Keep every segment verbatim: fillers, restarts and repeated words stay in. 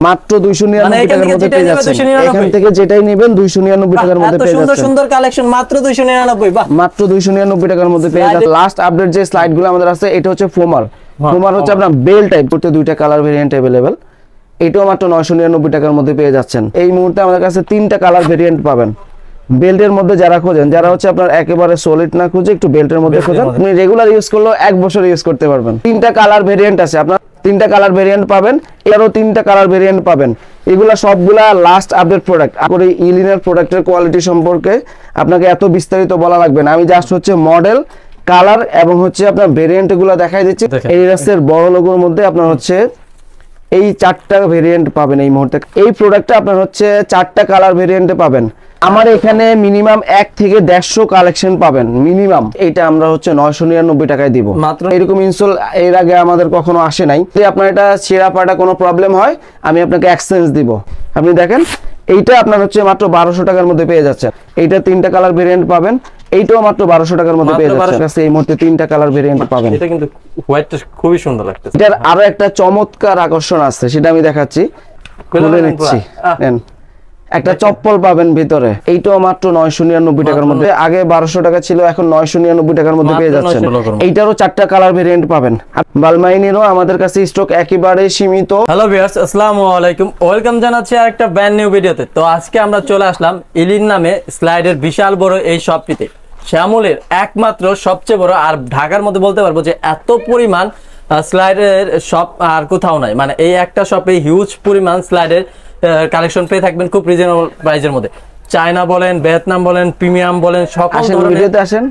মাত্র দুইশো নিরানব্বই টাকার মধ্যে পেয়ে যাচ্ছেন। এখান থেকে যেটাই নেবেন দুইশো নিরানব্বই টাকার মধ্যে পেয়ে যাচ্ছেন। সুন্দর সুন্দর কালেকশন মাত্র দুইশো নিরানব্বই। বাহ, মাত্র দুইশো নিরানব্বই টাকার মধ্যে পেয়ে যাচ্ছেন। লাস্ট আপডেট যে স্লাইডগুলো আমাদের আছে এটা হচ্ছে ফোমার। ফোমার হচ্ছে আপনার বেল টাইপ করতে দুইটা কালার ভেরিয়েন্ট अवेलेबल। এটাও মাত্র নয়শো নিরানব্বই টাকার মধ্যে পেয়ে যাচ্ছেন। এই মুহূর্তে আমাদের কাছে তিনটা কালার ভেরিয়েন্ট পাবেন। বেল্টের মধ্যে যারা খোঁজেন, যারা হচ্ছে আপনার একেবারে সলিড না খুঁজে একটু বেল্টের মধ্যে খোঁজেন, আপনি রেগুলার ইউজ করলেও এক বছর ইউজ করতে পারবেন। তিনটা কালার ভেরিয়েন্ট আছে, আপনার তিনটা কালার ভেরিয়েন্ট পাবেন, এরও তিনটা কালার ভেরিয়েন্ট পাবেন। এগুলা সবগুলা লাস্ট আপডেট প্রোডাক্ট। করে ইলিনের প্রোডাক্টের কোয়ালিটি সম্পর্কে আপনাকে এত বিস্তারিত বলা লাগবে না। আমি জাস্ট হচ্ছে মডেল, কালার এবং হচ্ছে আপনার ভেরিয়েন্ট গুলো দেখাই দিচ্ছি। এডিডাসের বড় লোগোর মধ্যে আপনার হচ্ছে এই চারটা ভেরিয়েন্ট পাবেন এই মুহূর্তে। এই প্রোডাক্টটা আপনার হচ্ছে চারটা কালার ভেরিয়েন্টে পাবেন। আমার এখানে মিনিমাম এক থেকে দেড়শো কালেকশন পাবেন মিনিমাম। এটা আমরা হচ্ছে নয়শো নিরানব্বই টাকায় দিব মাত্র। এরকম ইনসোল এর আগে আমাদের কখনো আসে নাই। যদি আপনার এটা ছেঁড়া ফাটা কোনো প্রবলেম হয়, আমি আপনাকে এক্সচেঞ্জ দিব। আপনি দেখেন এইটা আপনার হচ্ছে মাত্র বারোশো টাকার মধ্যে পেয়ে যাচ্ছে। এইটা তিনটা কালার ভেরিয়েন্ট পাবেন, এইটাও মাত্র বারোশো টাকার মধ্যে পেয়ে যাচ্ছে। এই মুহূর্তে তিনটা কালার ভেরিয়েন্ট পাবেন। এটা কিন্তু হোয়াইটটা খুবই সুন্দর লাগতেছে। এটার আরো একটা চমৎকার আকর্ষণ আছে, সেটা আমি দেখাচ্ছি। খুলে নিচ্ছি, নেন। একটা চপ্পল পাবেন ভিতরে, এইটাও মাত্র নয়শো নিরানব্বই টাকার মধ্যে। আগে বারোশো টাকা ছিল, এখন নয়শো নিরানব্বই টাকার মধ্যে পেয়ে যাচ্ছেন। এইটারও চারটা কালার ভেরিয়েন্ট পাবেন। বালমাইনেরও আমাদের কাছে স্টক একেবারে সীমিত। হ্যালো ভিউয়ার্স, আসসালামু আলাইকুম, ওয়েলকাম জানাচ্ছি আরেকটা ব্র্যান্ড নিউ ভিডিওতে। তো আজকে আমরা চলে আসলাম ইলিন নামে স্লাইডের বিশাল বড় এই শপটিতে। শ্যামলের একমাত্র সবচেয়ে বড়, আর ঢাকার মধ্যে বলতে পারবো যে এত পরিমাণ স্লাইডের শপ আর কোথাও নাই। মানে এই একটা শপে হিউজ পরিমাণ স্লাইডের কালেকশন পেয়ে থাকবেন খুব রিজনেবল প্রাইজের মধ্যে। চায়না বলেন, ভিয়েতনাম বলেন, প্রিমিয়াম বলেন, সকল ধরনের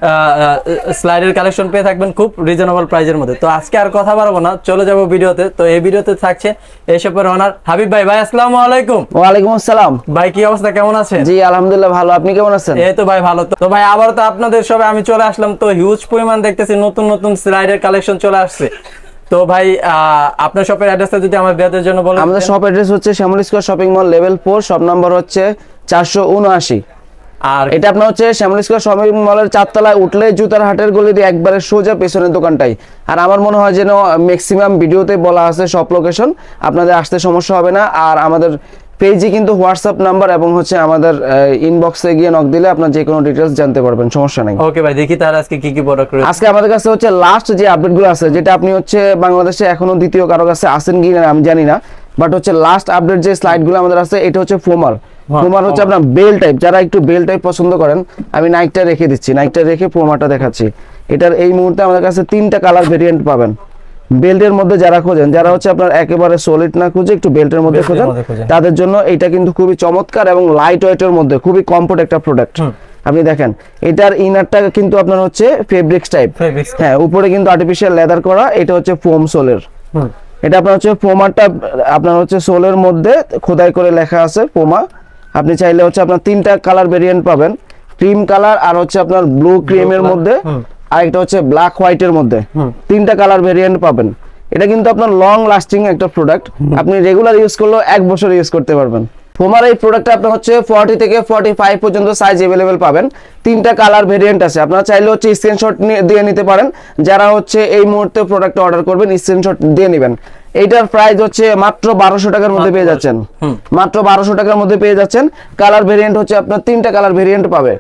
স্লাইডের কালেকশন পেয়ে থাকবেন খুব রিজনেবল প্রাইজের মধ্যে। তো আজকে আর কথা বাড়াবো না, চলে যাব ভিডিওতে। তো এই ভিডিওতে থাকছে এই শপের ওনার হাবিব ভাই। ভাই আসসালামু আলাইকুম। ওয়া আলাইকুম আসসালাম। ভাই কি অবস্থা, কেমন আছেন? জি আলহামদুলিল্লাহ ভালো, আপনি কেমন আছেন? এই তো ভাই ভালো। তো ভাই আবার তো আপনাদের সবে আমি চলে আসলাম। তো হিউজ পরিমাণ দেখতেছি নতুন নতুন স্লাইডের কালেকশন চলে আসছে। তো ভাই আপনার শপের অ্যাড্রেসটা যদি আমার ভিউয়ারদের জন্য বলেন। আমাদের শপ অ্যাড্রেস হচ্ছে Shyamoli square shopping mall level four, shop number হচ্ছে চারশো উনআশি। আর এটা আপনার হচ্ছে শ্যামলী স্কয়ার শপিং মলের চারতলায় উঠলে জুতার হাটের গলি দিয়ে একবারে সোজা পেছনের দোকানটাই। আর আমার মনে হয় যেন ম্যাক্সিমাম ভিডিওতে বলা আছে সব লোকেশন, আপনাদের আসতে সমস্যা হবে না। আর আমাদের পেজে কিন্তু হোয়াটসঅ্যাপ নাম্বার এবং হচ্ছে আমাদের ইনবক্সে গিয়ে নক দিলে আপনার যে কোনো ডিটেইলস জানতে পারবেন, সমস্যা নাই। ওকে ভাই, দেখি তাহলে আজকে কি কি প্রোডাক্ট রয়েছে। আজকে আমাদের কাছে হচ্ছে লাস্ট যে আপডেটগুলো আছে, যেটা আপনি হচ্ছে বাংলাদেশে এখনো দ্বিতীয় কারো কাছে আছেন কি না আমি জানি না, বাট হচ্ছে লাস্ট আপডেট যে স্লাইডগুলো আমাদের আছে এটা হচ্ছে ফোমার। ফোমার হচ্ছে আপনার বেল টাইপ, যারা একটু বেল টাইপ পছন্দ করেন, আমি নাইকটা রেখে দিচ্ছি, নাইকটা রেখে ফোমারটা দেখাচ্ছি। এটার এই মুহূর্তে আমাদের কাছে তিনটা কালার ভেরিয়েন্ট পাবেন। বেল্টের মধ্যে যারা খোঁজেন, যারা হচ্ছে আপনার একেবারে সলিড না খুঁজে একটু বেল্টের মধ্যে খোঁজেন, তাদের জন্য এটা কিন্তু খুবই চমৎকার এবং লাইট ওয়েটের মধ্যে খুবই কমফোর্ট একটা প্রোডাক্ট। আপনি দেখেন এটার ইনারটা কিন্তু আপনার হচ্ছে ফেব্রিক্স টাইপ, হ্যাঁ, উপরে কিন্তু আর্টিফিশিয়াল লেদার করা, এটা হচ্ছে ফোম সোলের। এটা আপনার হচ্ছে ফোমারটা আপনার হচ্ছে সোলের মধ্যে খোদাই করে লেখা আছে ফোমা। আপনি চাইলে হচ্ছে আপনার তিনটা কালার ভেরিয়েন্ট পাবেন, ক্রিম কালার আর হচ্ছে আপনার ব্লু ক্রিমের মধ্যে, আরেকটা হচ্ছে ব্ল্যাক হোয়াইটের মধ্যে, তিনটা কালার ভেরিয়েন্ট পাবেন। এটা কিন্তু আপনার লং লাস্টিং একটা প্রোডাক্ট, আপনি রেগুলার ইউজ করলেও এক বছর ইউজ করতে পারবেন। ফোমার এই প্রোডাক্টটা আপনার হচ্ছে ফর্টি থেকে ফর্টি ফাইভ পর্যন্ত সাইজ অ্যাভেলেবেল পাবেন। তিনটা কালার ভেরিয়েন্ট আছে, আপনারা চাইলে হচ্ছে স্ক্রিনশট দিয়ে নিতে পারেন। যারা হচ্ছে এই মুহূর্তে প্রোডাক্টটা অর্ডার করবেন স্ক্রিনশট দিয়ে নেবেন। এইটার প্রাইস হচ্ছে মাত্র বারোশো টাকার মধ্যে পেয়ে যাচ্ছেন, মাত্র বারোশো টাকার মধ্যে পেয়ে যাচ্ছেন। কালার ভেরিয়েন্ট হচ্ছে আপনার তিনটা কালার ভেরিয়েন্ট পাবে।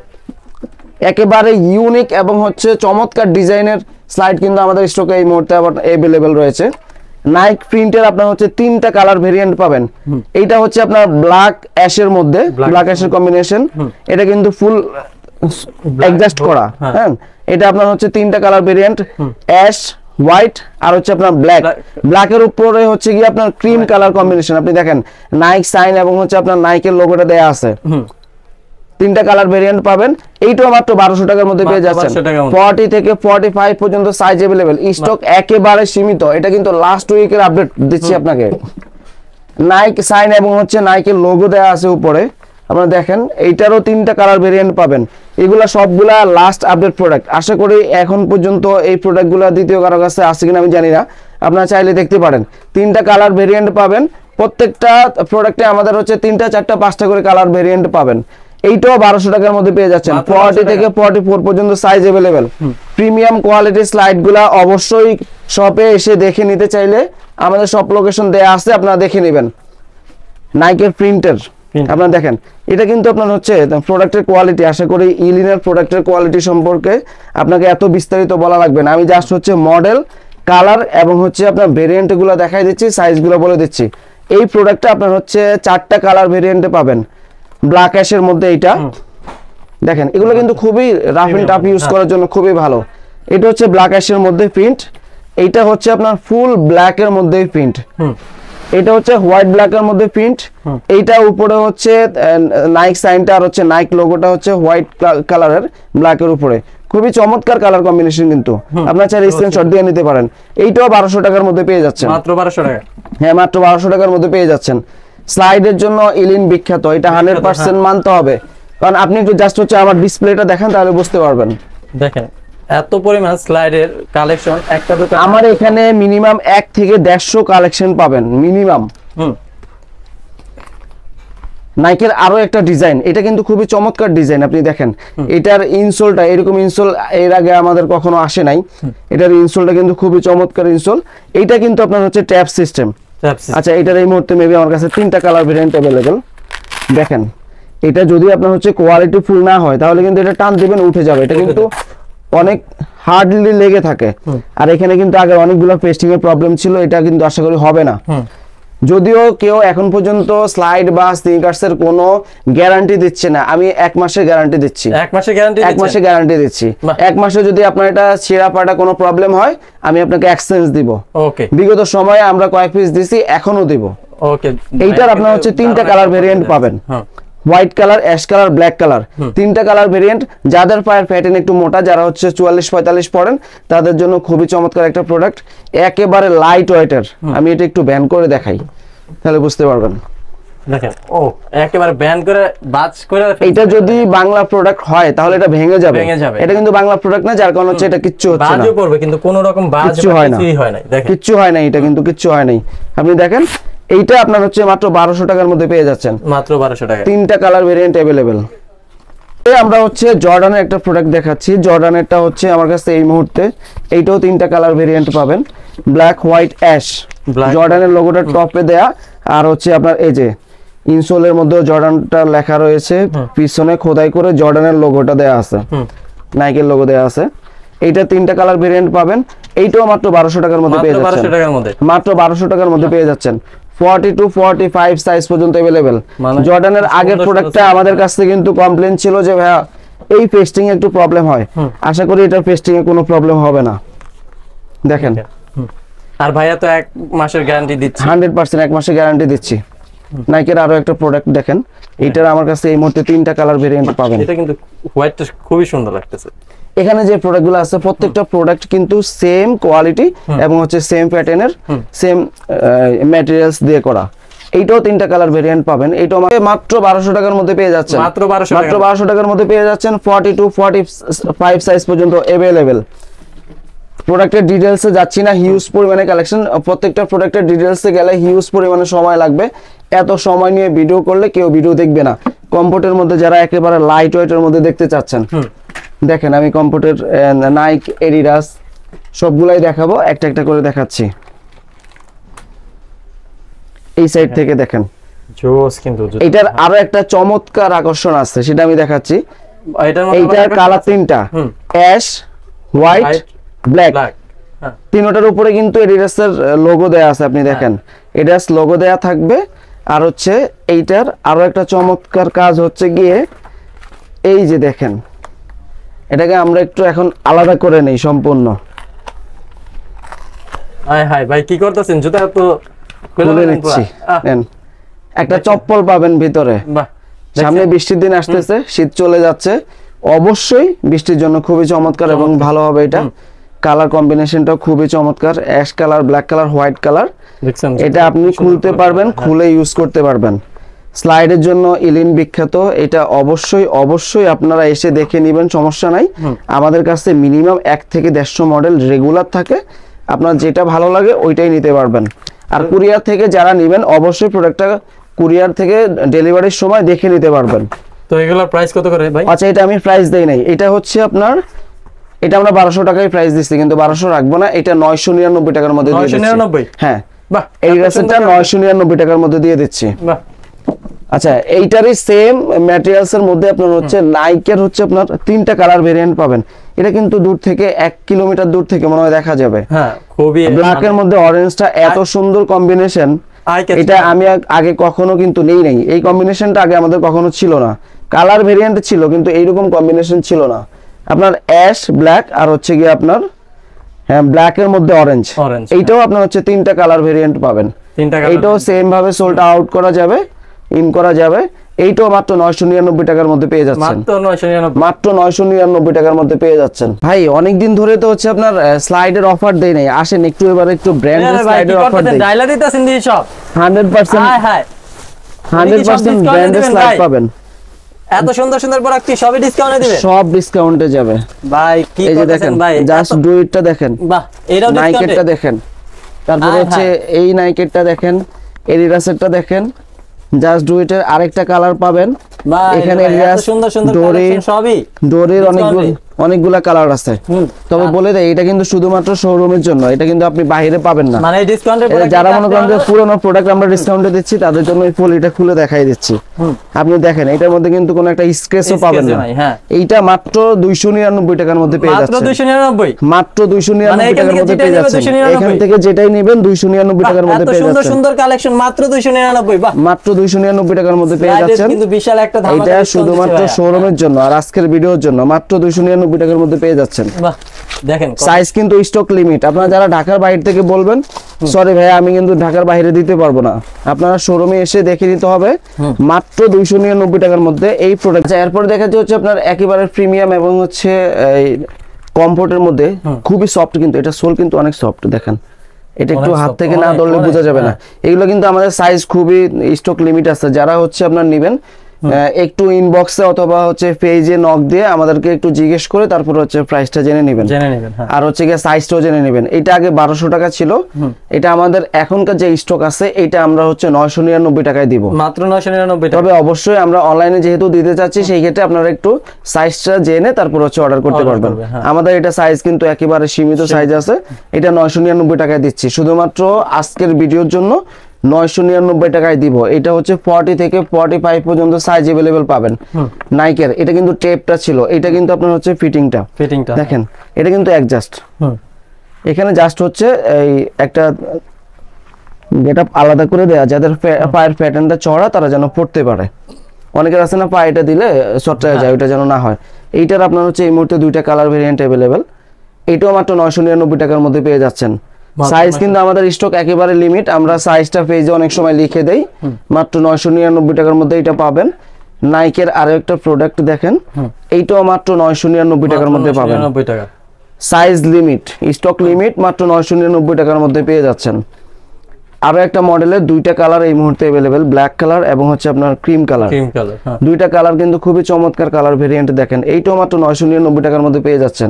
একেবারে ইউনিক এবং হচ্ছে চমৎকার ডিজাইনের স্লাইড কিন্তু আমাদের স্টকে এই মুহূর্তে আবার অ্যাভেলেবেল রয়েছে। নাইক প্রিন্টের আপনার হচ্ছে তিনটা কালার ভেরিয়েন্ট পাবেন। এইটা হচ্ছে আপনার ব্ল্যাক অ্যাশের মধ্যে, ব্ল্যাক অ্যাশের কম্বিনেশন, এটা কিন্তু ফুল অ্যাডজাস্ট করা, হ্যাঁ। এটা আপনার হচ্ছে তিনটা কালার ভেরিয়েন্ট, অ্যাশ, হোয়াইট আর হচ্ছে আপনার ব্ল্যাক। ব্ল্যাকের উপরে হচ্ছে কি আপনার ক্রিম কালার কম্বিনেশন। আপনি দেখেন নাইক সাইন এবং হচ্ছে আপনার নাইকের লোগোটা দেয়া আছে। তিনটা কালার ভেরিয়েন্ট পাবেন। এইটাও মাত্র বারোশো টাকার মধ্যে পেয়ে যাচ্ছেন। ফর্টি থেকে ফর্টি ফাইভ পর্যন্ত সাইজ अवेलेबल, স্টক একেবারে সীমিত। এটা কিন্তু লাস্ট উইকের আপডেট দিচ্ছি আপনাকে। নাইক সাইন এবং হচ্ছে নাইকের লোগো দেয়া আছে উপরে, আপনারা দেখেন। এইটারও তিনটা কালার ভেরিয়েন্ট পাবেন। এগুলা সবগুলা লাস্ট আপডেট প্রোডাক্ট। আশা করি এখন পর্যন্ত এই প্রোডাক্টগুলো দ্বিতীয় কারো কাছে আছে কিনা আমি জানি না, আপনারা চাইলে দেখতে পারেন। তিনটা কালার ভেরিয়েন্ট পাবেন। প্রত্যেকটা প্রোডাক্টে আমাদের হচ্ছে তিনটা চারটা পাঁচটা করে কালার ভেরিয়েন্ট পাবেন। এইটাও বারোশো টাকার মধ্যে পেয়ে যাচ্ছেন। ফর্টি থেকে ফর্টি ফোর পর্যন্ত সাইজ অ্যাভেলেবেল। প্রিমিয়াম কোয়ালিটির স্লাইডগুলা অবশ্যই শপে এসে দেখে নিতে চাইলে আমাদের সব লোকেশন দেয়া আছে, আপনারা দেখে নেবেন। নাইকের প্রিন্টের আপনারা দেখেন, এটা কিন্তু আপনার হচ্ছে প্রোডাক্টের কোয়ালিটি, আশা করি ইলিনের প্রোডাক্টের কোয়ালিটি সম্পর্কে আপনাকে এত বিস্তারিত বলা লাগবে না। আমি জাস্ট হচ্ছে মডেল, কালার এবং হচ্ছে আপনার ভেরিয়েন্টগুলো দেখাই দিচ্ছি, সাইজগুলো বলে দিচ্ছি। এই প্রোডাক্টটা আপনার হচ্ছে চারটা কালার ভেরিয়েন্টে পাবেন। ব্ল্যাক অ্যাশের মধ্যে এইটা দেখেন, এগুলো কিন্তু খুবই রাফ এন্ড টাফ ইউজ করার জন্য খুবই ভালো। এটা হচ্ছে ব্ল্যাক অ্যাশের মধ্যে প্রিন্ট, এইটা হচ্ছে আপনার ফুল ব্ল্যাক এর মধ্যে প্রিন্ট, এটা হচ্ছে হোয়াইট ব্ল্যাক এর মধ্যে প্রিন্ট, এইটা উপরে হচ্ছে নাইক সাইনটা আর হচ্ছে নাইক লোগোটা হচ্ছে হোয়াইট কালারের ব্ল্যাক এর উপরে, খুবই চমৎকার কালার কম্বিনেশন। কিন্তু আপনারা চাইলে স্ক্রিনশট দিয়ে নিতে পারেন। এইটাও বারোশো টাকার মধ্যে পেয়ে যাচ্ছেন, মাত্র বারোশো টাকা। হ্যাঁ, মাত্র বারোশো টাকার মধ্যে পেয়ে যাচ্ছেন। স্লাইডের জন্য ইলিন বিখ্যাত, এটা হান্ড্রেড পার্সেন্ট মানতে হবে, কারণ আপনি একটু জাস্ট হচ্ছে আমার ডিসপ্লেটা দেখেন তাহলে বুঝতে পারবেন। দেখেন এত পরিমাণ স্লাইডের কালেকশন একটা দোকান, আমার এখানে মিনিমাম এক থেকে দেড়শো কালেকশন পাবেন মিনিমাম। হুম, নাইকের আরো একটা ডিজাইন, এটা কিন্তু খুবই চমৎকার ডিজাইন। আপনি দেখেন এটার ইনসোলটা, এরকম ইনসোল এর আগে আমাদের কখনো আসে নাই। এটার ইনসোলটা কিন্তু খুবই চমৎকার ইনসোল। এইটা কিন্তু আপনার হচ্ছে ট্যাপ সিস্টেম। আচ্ছা, এটার এই মুহূর্তে মেবি আমার কাছে তিনটা কালার ভেরিয়েন্ট অ্যাভেলেবল। দেখেন এটা যদি আপনার হচ্ছে কোয়ালিটি ফুল না হয় তাহলে কিন্তু এটা টান দিবেন উঠে যাবে, এটা কিন্তু অনেক হার্ডলি লেগে থাকে। আর এখানে কিন্তু আগে অনেকগুলো পেস্টিং এর প্রবলেম ছিল, এটা কিন্তু আশা করি হবে না। যদিও কেউ এখন পর্যন্ত স্লাইড বা স্নিকার্স এর কোনো গ্যারান্টি দিচ্ছে না, আমি এক মাসের গ্যারান্টি দিচ্ছি। এক মাসের গ্যারান্টি এক মাসের গ্যারান্টি দিচ্ছি। এক মাসে যদি আপনার এটা ছেঁড়া পাটা কোনো প্রবলেম হয় আমি আপনাকে এক্সচেঞ্জ দিব। ওকে, বিগত সময়ে আমরা কয়েক পিস দিছি, এখনো দিব। ওকে, এইটার আপনার হচ্ছে তিনটা কালার ভেরিয়েন্ট পাবেন, white colour, ash colour, black colour, তিনটা কালার ভেরিয়েন্ট। যাদের পায়ের প্যাটার্ন একটু মোটা, যারা হচ্ছে চুয়াল্লিশ পঁয়তাল্লিশ পড়েন, তাদের জন্য খুবই চমৎকার একটা প্রোডাক্ট, একেবারে লাইট ওয়েটের। আমি এটা একটু ব্যান করে দেখাই তাহলে বুঝতে পারবেন। দেখেন ও একেবারে ব্যান করে বাজ করে, এটা যদি বাংলা প্রোডাক্ট হয় তাহলে এটা ভেঙে যাবে। ভেঙে যাবে। এটা কিন্তু বাংলা প্রোডাক্ট না, যার কারণে হচ্ছে এটা কিচ্ছু হচ্ছে না, বাজও পড়বে কিন্তু কোনো রকম বাজ কিচ্ছু হয় না, হয় না। দেখেন কিচ্ছু হয় না, এটা কিন্তু কিচ্ছু হয় নাই। আপনি দেখেন এইটা আপনার হচ্ছে মাত্র বারোশো টাকার মধ্যে পেয়ে যাচ্ছেন, মাত্র বারোশো টাকা, তিনটা কালার ভেরিয়েন্ট অ্যাভেলেবেল। আমরা হচ্ছে জর্ডানের একটা প্রোডাক্ট দেখাচ্ছি। জর্ডানেরটা হচ্ছে আমার কাছে এই মুহূর্তে, এইটাও তিনটা কালার ভেরিয়েন্ট পাবেন, ব্ল্যাক, হোয়াইট, অ্যাশ। জর্ডানের লোগোটা টপে দেয়া, আর হচ্ছে আপনার এই যে ইনসোলের মধ্যে জর্ডানটা লেখা রয়েছে, পিছনে খোদাই করে জর্ডানের লোগোটা দেয়া আছে, নাইকের লোগো দেয়া আছে। এইটা তিনটা কালার ভেরিয়েন্ট পাবেন, এইটাও মাত্র বারোশো টাকার মধ্যে পেয়ে যাচ্ছেন, মাত্র বারোশো টাকার মধ্যে পেয়ে যাচ্ছেন। Forty two forty five size পর্যন্ত अवेलेबल। জর্ডানের আগের প্রোডাক্টটা আমাদের কাছে কিন্তু কমপ্লেইন ছিল যে ভাইয়া এই পেস্টিং এ একটু প্রবলেম হয়, আশা করি এটা পেস্টিং এ কোনো প্রবলেম হবে না। দেখেন, আর ভাইয়া তো এক মাসের গ্যারান্টি দিচ্ছে, হান্ড্রেড পার্সেন্ট এক মাসের গ্যারান্টি দিচ্ছি। নাইকের আরো একটা প্রোডাক্ট দেখেন, এইটার আমার কাছে এই মুহূর্তে তিনটা কালার ভেরিয়েন্ট পাবেন। এটা কিন্তু হোয়াইটটা খুবই সুন্দর লাগতেছে। এখানে যে প্রোডাক্টগুলো আছে প্রত্যেকটা প্রোডাক্ট কিন্তু সেম কোয়ালিটি এবং হচ্ছে সেম প্যাটার্নের, সেম ম্যাটেরিয়ালস দিয়ে করা। এইটাও তিনটা কালার ভেরিয়েন্ট পাবেন, এইটাও মাত্র বারোশো টাকার মধ্যে পেয়ে যাচ্ছেন, মাত্র বারোশো মাত্র বারোশো টাকার মধ্যে পেয়ে যাচ্ছেন। Forty two forty five size পর্যন্ত अवेलेबल। প্রোডাক্টের ডিটেইলসে যাচ্ছি না, হিউজ পরিমাণে কালেকশন, প্রত্যেকটা প্রোডাক্টের ডিটেইলসে গেলে হিউজ পরিমাণে সময় লাগবে, এত সময় নিয়ে ভিডিও করলে কেউ ভিডিও দেখবে না। কমফোর্টের মধ্যে যারা একেবারে লাইট ওয়েটের মধ্যে দেখতে চাচ্ছেন, দেখেন আমি কমফোর্টের নাইক, এডিডাস সবগুলাই দেখাবো, একটা একটা করে দেখাচ্ছি। এই সাইড থেকে দেখেন, জোস। কিন্তু এটার আরো একটা চমৎকার আকর্ষণ আছে, সেটা আমি দেখাচ্ছি। এইটার কালার তিনটা, অ্যাশ, হোয়াইট, ব্ল্যাক। তিনটার উপরে কিন্তু এডিডাসের লোগো দেয়া আছে, আপনি দেখেন এডিডাস লোগো দেয়া থাকবে। আর হচ্ছে এইটার আরো একটা চমৎকার কাজ হচ্ছে গিয়ে এই যে দেখেন, এটাকে আমরা একটু এখন আলাদা করে নেই সম্পূর্ণ। হাই হাই ভাই কি করতেছেন? জুতা তো খুলে নিচ্ছি, নেন। একটা চপ্পল পাবেন ভিতরে। সামনে বৃষ্টির দিন আসতেছে, শীত চলে যাচ্ছে, অবশ্যই বৃষ্টির জন্য খুবই চমৎকার এবং ভালো হবে এটা। কালার কম্বিনেশনটা খুবই চমৎকার, ash colour, black colour, white colour. এটা আপনি খুলতে পারবেন, খুলে ইউজ করতে পারবেন। স্লাইডের জন্য ইলিন বিখ্যাত, এটা অবশ্যই অবশ্যই আপনারা এসে দেখে নেবেন, সমস্যা নাই। আমাদের কাছে মিনিমাম এক থেকে দেড়শো মডেল রেগুলার থাকে, আপনার যেটা ভালো লাগে ওইটাই নিতে পারবেন। আর কুরিয়ার থেকে যারা নেবেন অবশ্যই প্রোডাক্টটা কুরিয়ার থেকে ডেলিভারির সময় দেখে নিতে পারবেন। তো এগুলোর প্রাইস কত করে ভাই? আচ্ছা, এটা আমি প্রাইস দেই নাই, এটা হচ্ছে আপনার, এটা আমরা বারোশো টাকায় প্রাইস দিচ্ছি, কিন্তু বারোশো রাখবো না, এটা নয়শো নিরানব্বই টাকার মধ্যে দিয়ে দিচ্ছি। নয়শো নিরানব্বই? হ্যাঁ, বাহ, এই রেসেটটা নয়শো নিরানব্বই টাকার মধ্যে দিয়ে দিচ্ছি। বাহ, আচ্ছা এইটারই সেম ম্যাটেরিয়ালস এর মধ্যে আপনার হচ্ছে নাইকের হচ্ছে আপনার তিনটা কালার ভেরিয়েন্ট পাবেন। এটা কিন্তু দূর থেকে এক কিলোমিটার দূর থেকে মনে হয় দেখা যাবে। হ্যাঁ খুবই ব্ল্যাক এর মধ্যে অরেঞ্জটা এত সুন্দর কম্বিনেশন, এটা আমি আগে কখনো কিন্তু নেই নাই। এই কম্বিনেশনটা আগে আমাদের কখনো ছিল না। কালার ভেরিয়েন্ট ছিল কিন্তু এইরকম কম্বিনেশন ছিল না। আপনার অ্যাশ ব্ল্যাক আর হচ্ছে গিয়ে আপনার হ্যাঁ ব্ল্যাক এর মধ্যে অরেঞ্জ, এইটাও আপনার হচ্ছে তিনটা কালার ভেরিয়েন্ট পাবেন। এইটাও সেম ভাবে সোলটা আউট করা যাবে, ইন করা যাবে। এইটাও মাত্র নয়শো নিরানব্বই টাকার মধ্যে পেয়ে যাচ্ছেন। মাত্র নয়শো নিরানব্বই টাকার মধ্যে পেয়ে যাচ্ছেন। ভাই অনেকদিন ধরে তো হচ্ছে আপনার স্লাইডের অফার দেই নাই, আসেন একটু এবারে একটু ব্র্যান্ডের স্লাইডের অফার দেই। ডায়লা দিতেছেন দিয়ে সব hundred percent high high hundred percent ব্র্যান্ডের স্লাইড পাবেন। এত সুন্দর সুন্দর প্রোডাক্ট কি সবই ডিসকাউন্টে দিবেন? সব ডিসকাউন্টে যাবে ভাই। কি করতেছেন ভাই? জাস্ট ডু ইটটা দেখেন, বাহ এটাও ডিসকাউন্টে। নাইকেটটা দেখেন, তারপর হচ্ছে এই নাইকেটটা দেখেন, এডিডাসেরটা দেখেন। জাস্ট ডু ইটের আরেকটা কালার পাবেন এখানে। সুন্দর সুন্দর কালেকশন সবই ডোরের অনেকগুলো অনেকগুলা কালার আছে। তবে বলে দেই এটা কিন্তু শুধুমাত্র শোরুমের জন্য, এটা কিন্তু আপনি বাইরে পাবেন না। মানে ডিসকাউন্টে যারা মনে করেন যে পুরনো প্রোডাক্ট আমরা ডিসকাউন্টে দিচ্ছি তাদের জন্য এই ফুল এটা খুলে দেখাই দিচ্ছি। আপনি দেখেন এটার মধ্যে কিন্তু কোনো একটা স্ক্র্যাচও পাবেন না। এইটা মাত্র দুইশো নিরানব্বই টাকার মধ্যে পেয়ে যাচ্ছেন। মাত্র দুইশো নিরানব্বই, মাত্র দুইশো নিরানব্বই টাকার মধ্যে পেয়ে যাচ্ছেন। এখান থেকে যেটাই নেবেন দুইশো নিরানব্বই টাকার মধ্যে পেয়ে যাচ্ছেন। এত সুন্দর সুন্দর কালেকশন মাত্র দুইশো নিরানব্বই, বাহ মাত্র দুইশো নিরানব্বই টাকার মধ্যে পেয়ে যাচ্ছেন। কিন্তু বিশাল একটা ধামাকা। এটা শুধুমাত্র শোরুমের জন্য আর আজকের ভিডিওর জন্য মাত্র দুইশো নিরানব্বই টাকার মধ্যে পেয়ে যাচ্ছেন। বাহ দেখেন সাইজ কিন্তু স্টক লিমিট। আপনারা যারা ঢাকার বাইরে থেকে বলবেন সরি ভাই আমি কিন্তু ঢাকার বাইরে দিতে পারবো না, আপনারা শোরুমে এসে দেখে নিতে হবে। মাত্র দুইশো নিরানব্বই টাকার মধ্যে এই প্রোডাক্ট। এরপর দেখাচ্ছি হচ্ছে আপনার একেবারে প্রিমিয়াম এবং হচ্ছে এই কমফোর্টের মধ্যে খুবই সফট, কিন্তু এটা সোল কিন্তু অনেক সফট। দেখেন এটা একটু হাত থেকে না ধরলে বোঝা যাবে না। এগুলো কিন্তু আমাদের সাইজ খুবই স্টক লিমিট আছে। যারা হচ্ছে আপনার নেবেন একটু ইনবক্সে অথবা হচ্ছে পেজে নক দিয়ে আমাদেরকে একটু জিজ্ঞেস করে তারপর হচ্ছে প্রাইসটা জেনে নেবেন, জেনে নেবেন আর হচ্ছে গিয়ে সাইজটাও জেনে নেবেন। এটা আগে বারোশো টাকা ছিল, এটা আমাদের এখনকার যে স্টক আছে এটা আমরা হচ্ছে নয়শো নিরানব্বই টাকায় দিব, মাত্র নয়শো নিরানব্বই টাকা। তবে অবশ্যই আমরা অনলাইনে যেহেতু দিতে চাচ্ছি সেই ক্ষেত্রে আপনারা একটু সাইজটা জেনে তারপর হচ্ছে অর্ডার করতে পারবেন। আমাদের এটা সাইজ কিন্তু একেবারে সীমিত সাইজ আছে, এটা নয়শো নিরানব্বই টাকায় দিচ্ছি শুধুমাত্র আজকের ভিডিওর জন্য। নয়শো নিরানব্বই টাকায় দিব। এটা হচ্ছে ফর্টি থেকে ফর্টি ফাইভ পর্যন্ত সাইজ अवेलेबल পাবেন নাইকের। এটা কিন্তু টেপটা ছিল, এটা কিন্তু আপনার হচ্ছে ফিটিংটা ফিটিংটা দেখেন। এটা কিন্তু অ্যাডজাস্ট, এখানে জাস্ট হচ্ছে এই একটা গেটআপ আলাদা করে দেয়া, যাদের পায়ের প্যাটার্নটা চড়া তারা যেন পড়তে পারে। অনেকের আছে না পায়েটা দিলে চটকায় যায়, ওটা যেন না হয়। এইটার আপনার হচ্ছে এই মুহূর্তে দুইটা কালার ভেরিয়েন্ট अवेलेबल। এটাও মাত্র নয়শো নিরানব্বই টাকার মধ্যে পেয়ে যাচ্ছেন। সাইজ কিন্তু আমাদের স্টক একেবারে লিমিট, আমরা সাইজটা পেজে অনেক সময় লিখে দেই। মাত্র নয়শো নিরানব্বই টাকার মধ্যে এটা পাবেন। নাইকের আরো একটা প্রোডাক্ট দেখেন, এইটাও মাত্র নয়শো নিরানব্বই টাকার মধ্যে পাবেন। সাইজ লিমিট, স্টক লিমিট, মাত্র নয়শো নিরানব্বই টাকার মধ্যে পেয়ে যাচ্ছেন। আরো একটা মডেলের দুইটা কালার এই মুহূর্তে अवेलेबल, ব্ল্যাক কালার এবং হচ্ছে আপনার ক্রিম কালার। ক্রিম কালার দুইটা কালার কিন্তু খুবই চমৎকার কালার ভেরিয়েন্ট দেখেন। এইটাও মাত্র নয়শো নিরানব্বই টাকার মধ্যে পেয়ে যাচ্ছেন।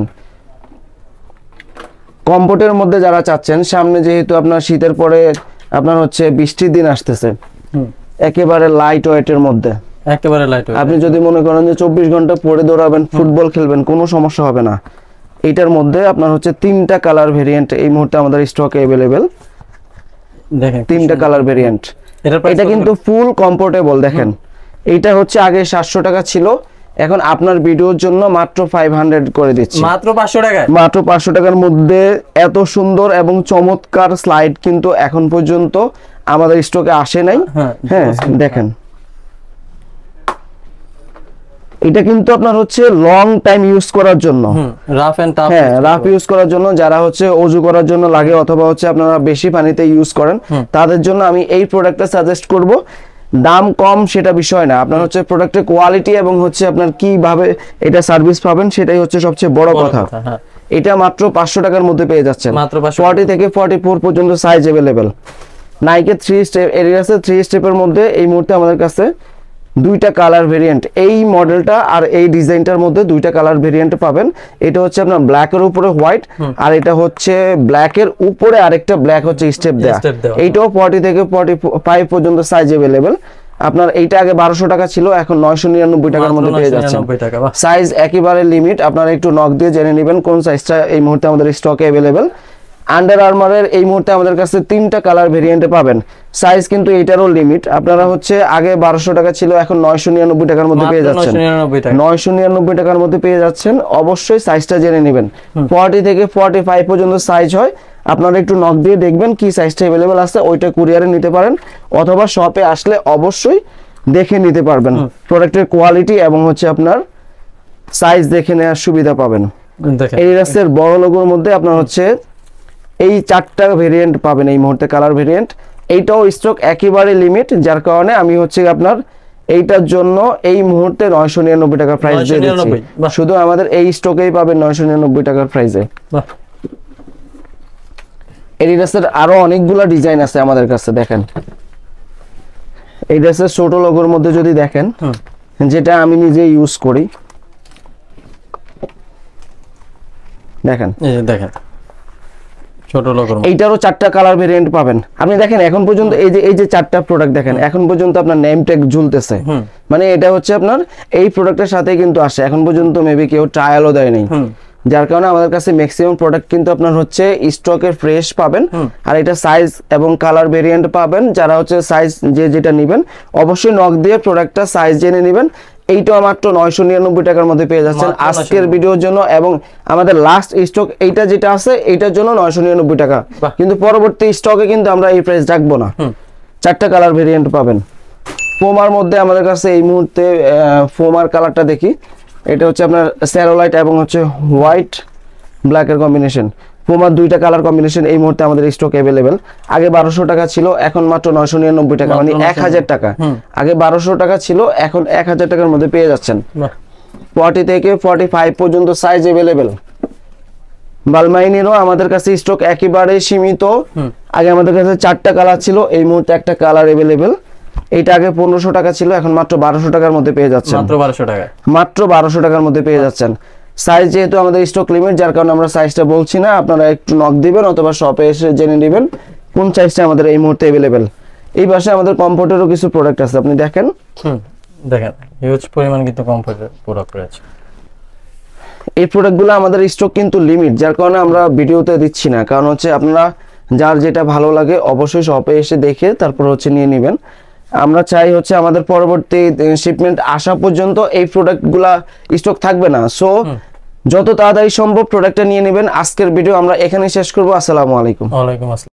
কমফোর্টের মধ্যে যারা চাচ্ছেন, সামনে যেহেতু আপনার শীতের পরে আপনার হচ্ছে বৃষ্টির দিন আসতেছে, একেবারে লাইট ওয়েটের মধ্যে, একেবারে লাইট ওয়েট। আপনি যদি মনে করেন যে চব্বিশ ঘন্টা পরে দৌড়াবেন, ফুটবল খেলবেন, কোনো সমস্যা হবে না। এইটার মধ্যে আপনার হচ্ছে তিনটা কালার ভেরিয়েন্ট এই মুহূর্তে আমাদের স্টকে अवेलेबल। দেখেন তিনটা কালার ভেরিয়েন্ট। এটা কিন্তু ফুল কমফোর্টেবল। দেখেন এইটা হচ্ছে আগে সাতশো টাকা ছিল, এখন আপনার ভিডিওর জন্য মাত্র পাঁচশো করে দিচ্ছি, মাত্র পাঁচশো টাকা। মাত্র পাঁচশো টাকার মধ্যে এত সুন্দর এবং চমৎকার স্লাইড কিন্তু এখন পর্যন্ত আমাদের স্টকে আসে নাই। হ্যাঁ দেখেন এটা কিন্তু আপনার হচ্ছে লং টাইম ইউজ করার জন্য, রাফ এন্ড টাফ। হ্যাঁ রাফ ইউজ করার জন্য, যারা হচ্ছে ওযু করার জন্য লাগে অথবা হচ্ছে আপনারা বেশি পানিতে ইউজ করেন তাদের জন্য আমি এই প্রোডাক্টটা সাজেস্ট করব। দাম কম সেটা বিষয় না, আপনার হচ্ছে প্রোডাক্টের কোয়ালিটি এবং হচ্ছে আপনার কিভাবে এটা সার্ভিস পাবেন সেটাই হচ্ছে সবচেয়ে বড় কথা। এটা মাত্র পাঁচশো টাকার মধ্যে পেয়ে যাচ্ছেন। ফর্টি থেকে ফর্টি ফোর পর্যন্ত সাইজ अवेलेबल। নাইকের থ্রি স্টেপ এরিয়াসের থ্রি স্টেপের মধ্যে এই মুহূর্তে আমাদের কাছে দুইটা কালার ভেরিয়েন্ট, এই মডেলটা আর এই ডিজাইনটার মধ্যে দুইটা কালার ভেরিয়েন্ট পাবেন। এটা হচ্ছে আপনার ব্ল্যাকের উপরে হোয়াইট, আর এটা হচ্ছে ব্ল্যাকের উপরে আরেকটা ব্ল্যাক হচ্ছে স্টেপ দেয়া। এইটাও ফর্টি থেকে ফর্টি ফাইভ পর্যন্ত সাইজ अवेलेबल। আপনার এইটা আগে বারোশো টাকা ছিল, এখন নয়শো নিরানব্বই টাকার মধ্যে পেয়ে যাচ্ছেন। সাইজ একেবারে লিমিট, আপনারা একটু নক দিয়ে জেনে নেবেন কোন সাইজটা এই মুহূর্তে আমাদের স্টকে अवेलेबल। আন্ডার আর্মারের এই মুহূর্তে আমাদের কাছে তিনটা কালার ভেরিয়েন্টে পাবেন। সাইজ কিন্তু এটারও লিমিট, আপনারা হচ্ছে আগে বারোশো টাকা ছিল, এখন নয়শো নিরানব্বই টাকার মধ্যে পেয়ে যাচ্ছেন। নয়শো নিরানব্বই টাকার মধ্যে পেয়ে যাচ্ছেন। অবশ্যই সাইজটা জেনে নেবেন। ফর্টি থেকে ফর্টি ফাইভ পর্যন্ত সাইজ হয়, আপনারা একটু নক দিয়ে দেখবেন কি সাইজটা অ্যাভেলেবেল আছে, ওইটা কুরিয়ারে নিতে পারেন, অথবা শপে আসলে অবশ্যই দেখে নিতে পারবেন। প্রোডাক্টের কোয়ালিটি এবং হচ্ছে আপনার সাইজ দেখে নেওয়ার সুবিধা পাবেন। এডিডাসের বড় লোগোর মধ্যে আপনার হচ্ছে এই চারটা ভেরিয়েন্ট পাবেন এই মুহূর্তে, কালার ভেরিয়েন্ট। এইটাও স্টক একেবারে লিমিট, যার কারণে আমি হচ্ছে আপনার এইটার জন্য এই মুহূর্তে নয়শো নিরানব্বই টাকা প্রাইস দিয়ে দিচ্ছি। শুধু আমাদের এই স্টকেই পাবেন নয়শো নিরানব্বই টাকার প্রাইসে। এডিডাসের আরো অনেকগুলা ডিজাইন আছে আমাদের কাছে, দেখেন এডিডাসের ছোট লোগোর মধ্যে যদি দেখেন, যেটা আমি নিজে ইউজ করি, দেখেন দেখেন ছোট লোগোর এইটারও চারটা কালার ভেরিয়েন্ট পাবেন। আপনি দেখেন এখন পর্যন্ত এই যে এই যে চারটা প্রোডাক্ট দেখেন, এখন পর্যন্ত আপনার নেম ট্যাগ ঝুলতেছে, মানে এটা হচ্ছে আপনার এই প্রোডাক্টের সাথে কিন্তু আসে, এখন পর্যন্ত মেবি কেউ ট্রায়ালও দেয় নাই, যার কারণে আমাদের কাছে ম্যাক্সিমাম প্রোডাক্ট কিন্তু আপনার হচ্ছে স্টকের ফ্রেশ পাবেন। আর এটা সাইজ এবং কালার ভেরিয়েন্ট পাবেন। যারা হচ্ছে সাইজ যে যেটা নেবেন অবশ্যই নক দিয়ে প্রোডাক্টটা সাইজ জেনে নেবেন। এইটাও মাত্র নয়শো নিরানব্বই টাকার মধ্যে পেয়ে যাচ্ছেন আজকের ভিডিওর জন্য, এবং আমাদের লাস্ট স্টক এইটা যেটা আছে এইটার জন্য নয়শো নিরানব্বই টাকা, কিন্তু পরবর্তী স্টকে কিন্তু আমরা এই প্রাইস রাখবো না। চারটা কালার ভেরিয়েন্ট পাবেন। ফোমার মধ্যে আমাদের কাছে এই মুহূর্তে ফোমার কালারটা দেখি, এটা হচ্ছে আপনার স্যারোলাইট এবং হচ্ছে হোয়াইট ব্ল্যাকের কম্বিনেশন। পুমার দুইটা কালার কম্বিনেশন এই মুহূর্তে আমাদের স্টক অ্যাভেলেবেল। আগে বারোশো টাকা ছিল, এখন মাত্র নয়শো নিরানব্বই টাকা, মানে এক হাজার টাকা। আগে বারোশো টাকা ছিল, এখন এক হাজার টাকার মধ্যে পেয়ে যাচ্ছেন। ফর্টি থেকে ফর্টি ফাইভ পর্যন্ত সাইজ অ্যাভেলেবেল। বালমাইনেরও আমাদের কাছে স্টক একেবারে সীমিত। আগে আমাদের কাছে চারটা কালার ছিল, এই মুহূর্তে একটা কালার অ্যাভেলেবেল। এটা আগে পনেরোশো টাকা ছিল, এখন মাত্র বারোশো টাকার মধ্যে পেয়ে যাচ্ছেন। মাত্র বারোশো টাকা, মাত্র বারোশো টাকার মধ্যে পেয়ে যাচ্ছেন। সাইজ যেহেতু আমাদের স্টক লিমিট, যার কারণে আমরা সাইজটা বলছি না, আপনারা একটু নক দিবেন অথবা শপে এসে জেনে নেবেন কোন সাইজটা আমাদের এই মুহূর্তে অ্যাভেলেবেল। এই পাশে আমাদের কমফোর্টেরও কিছু প্রোডাক্ট আছে, আপনি দেখেন। হুম দেখেন হিউজ পরিমাণ কিন্তু কমফোর্টের প্রোডাক্ট রয়েছে। এই প্রোডাক্টগুলো আমাদের স্টক কিন্তু লিমিট, যার কারণে আমরা ভিডিওতে দিচ্ছি না, কারণ হচ্ছে আপনারা যার যেটা ভালো লাগে অবশ্যই শপে এসে দেখে তারপর হচ্ছে নিয়ে নেবেন। আমরা চাই হচ্ছে আমাদের পরবর্তী শিপমেন্ট আসা পর্যন্ত এই প্রোডাক্টগুলা স্টক থাকবে না, সো যত তাড়াতাড়ি সম্ভব প্রোডাক্টটা নিয়ে নেবেন। আজকের ভিডিও আমরা এখানেই শেষ করব। আসসালামু আলাইকুম। ওয়ালাইকুম আসসালাম।